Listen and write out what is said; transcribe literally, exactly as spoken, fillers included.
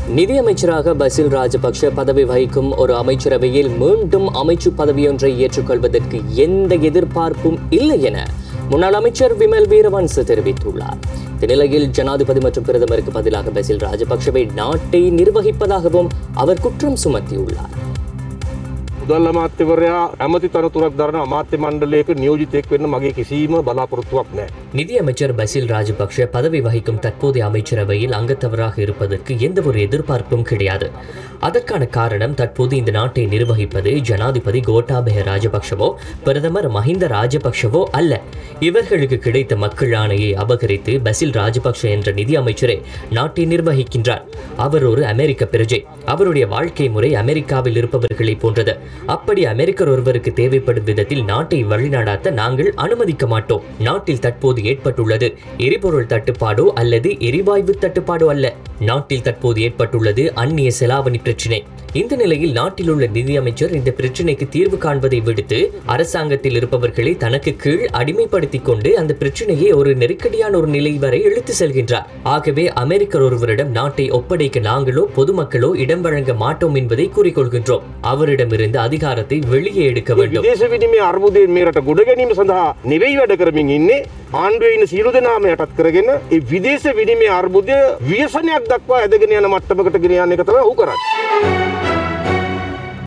நிதியமைச்சராக பசில் ராஜபக்ஷ பதவி வகிக்கும் ஒரு அமைச்சரவையில் மீண்டும் அமைச்சு பதவியொன்றை ஏற்றுக்கொள்வதற்கு எந்த எதிர்பார்ப்பும் இல்லை என முன்னாள் அமைச்சர் விமல் வீரவன்ச தெரிவித்துள்ளார். இந்த நிலையில் ஜனாதிபதி மற்றும் பிரதமருக்கு பதிலாக பசில் ராஜபக்ஷவை நாட்டை நிர்வகிப்பதாகவும் அவர் குற்றம் சுமத்தியுள்ளார். මුදල් අමාත්‍යවරයා ඇමති තනතුරක් දරන අමාත්‍ය මණ්ඩලයක නියෝජිතයෙක් වෙන්න මගේ කිසිම බලාපොරොත්තුවක් නැහැ. நிதியமைச்சர் பசில் ராஜபக்ஷ பதவி வகிக்கும் தற்போதைய அமைச்சரவையில் அங்கத்தவராக இருப்பதற்கு எந்த ஒரு எதிர்பார்ப்பும் கிடையாது. அதற்கான காரணம் தற்போது இந்த நாட்டை நிர்வகிப்பது ஜனாதிபதி கோட்டாபய ராஜபக்ஷவோ பிரதமர் மஹிந்த ராஜபக்ஷவோ அல்ல. இவர்களுக்கு கிடைத்த மக்கள் ஆணையை அபகரித்து பசில் ராஜபக்ஷ என்ற நிதி அமைச்சரே நாட்டை நிர்வகிக்கின்றார். அவர் ஒரு அமெரிக்க பிரஜை. அவருடைய வாழ்க்கை முறை அமெரிக்காவில் இருப்பவர்களை போன்றது. அப்படி அமெரிக்கர் ஒருவருக்கு தேவைப்படும் விதத்தில் நாட்டை வழிநடாத்த நாங்கள் அனுமதிக்க மாட்டோம். நாட்டில் தற்போது ஏற்பட்டுள்ளது எரிபொருள் தட்டுப்பாடோ அல்லது எரிவாயு தட்டுப்பாடோ அல்ல. நாட்டில் தற்போது ஏற்பட்டுள்ளது அந்நிய செலாவணி பிரச்சினை. இந்த நிலையில் நாட்டில் உள்ள நிதியமைச்சர் இந்த பிரச்சினைக்கு தீர்வு காண்பதை விடுத்து அரசாங்கத்தில் இருப்பவர்களை தனக்கு கீழ் அடிமைப்படுத்திக் கொண்டு அந்த பிரச்சினையை ஒரு நெருக்கடியான ஒரு நிலை வரை இழுத்து செல்கின்றார். ஆகவே அமெரிக்கர் ஒருவரிடம் நாட்டை ஒப்படைக்க நாங்களோ பொதுமக்களோ இடம் வழங்க மாட்டோம் என்பதை கூறிக்கொள்கின்றோம். அவரிடமிருந்து அதிகாரத்தை வெளியே எடுக்க வேண்டும். විදේශ විනිමය අර්බුදයෙන් මේ රට ගොඩ ගැනීම සඳහා නෙවෙයි වැඩ කරමින් ඉන්නේ. ආණ්ඩුවේ ඉන්න සියලු දෙනාම යටත් කරගෙන ඒ විදේශ විනිමය අර්බුදය ව්‍යසනයක් දක්වා ඇදගෙන යන මට්ටමකට ගෙන යන එක තමයි ඌ කරන්නේ.